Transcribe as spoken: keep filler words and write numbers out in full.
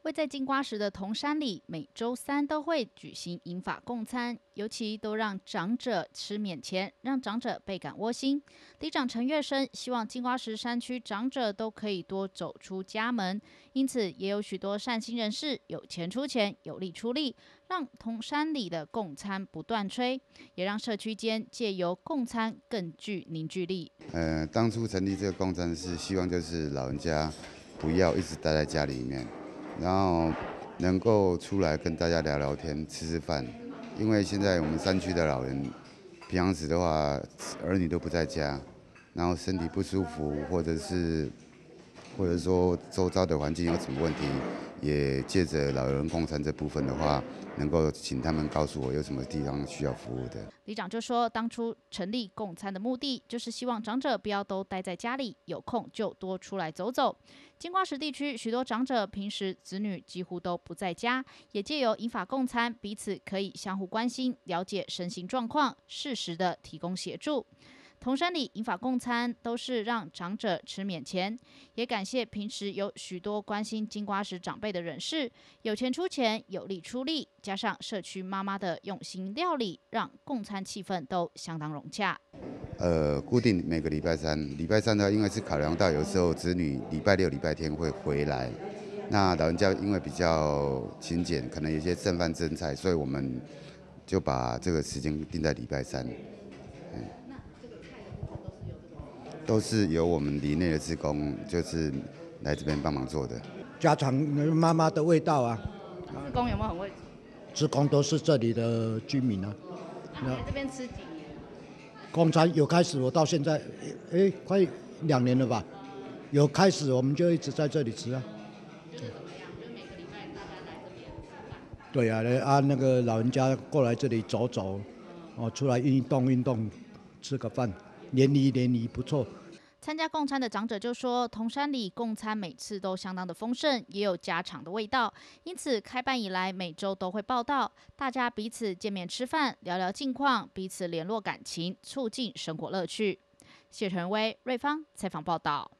位在金瓜石的铜山里，每周三都会举行银发共餐，尤其都让长者吃免钱，让长者倍感窝心。里长陈月生希望金瓜石山区长者都可以多走出家门，因此也有许多善心人士有钱出钱，有力出力，让铜山里的共餐不断吹，也让社区间借由共餐更具凝聚力。 呃，当初成立这个共餐是希望就是老人家不要一直待在家里面。然后能够出来跟大家聊聊天、吃吃饭，因为现在我们山区的老人，平常时的话，儿女都不在家，然后身体不舒服，或者是或者说周遭的环境有什么问题，也借着老人共餐这部分的话，能够请他们告诉我有什么地方需要服务的。 里长就说，当初成立共餐的目的，就是希望长者不要都待在家里，有空就多出来走走。金瓜石地区许多长者平时子女几乎都不在家，也借由银发共餐，彼此可以相互关心，了解身心状况，适时的提供协助。铜山里银发共餐都是让长者吃免钱，也感谢平时有许多关心金瓜石长辈的人士，有钱出钱，有力出力，加上社区妈妈的用心料理，让共餐气氛都相当融洽。 呃，固定每个礼拜三，礼拜三呢，因为是考量到有时候子女礼拜六、礼拜天会回来，那老人家因为比较勤俭，可能有些剩饭剩菜，所以我们就把这个时间定在礼拜三。嗯都是由我们里内的志工，就是来这边帮忙做的。 家常妈妈的味道啊， 志工有没有很会煮？ 志工都是这里的居民啊。 那来这边吃几年？ 共餐有开始，我到现在，哎，快两年了吧。有开始，我们就一直在这里吃啊。 就是怎么样？就每个礼拜大家来这边吃饭。 对啊，啊那个老人家过来这里走走，哦，出来运动运动，吃个饭，联谊联谊不错。 参加共餐的长者就说，铜山里共餐每次都相当的丰盛，也有家常的味道，因此开办以来每周都会报到，大家彼此见面吃饭，聊聊近况，彼此联络感情，促进生活乐趣。谢晨威、瑞芳采访报道。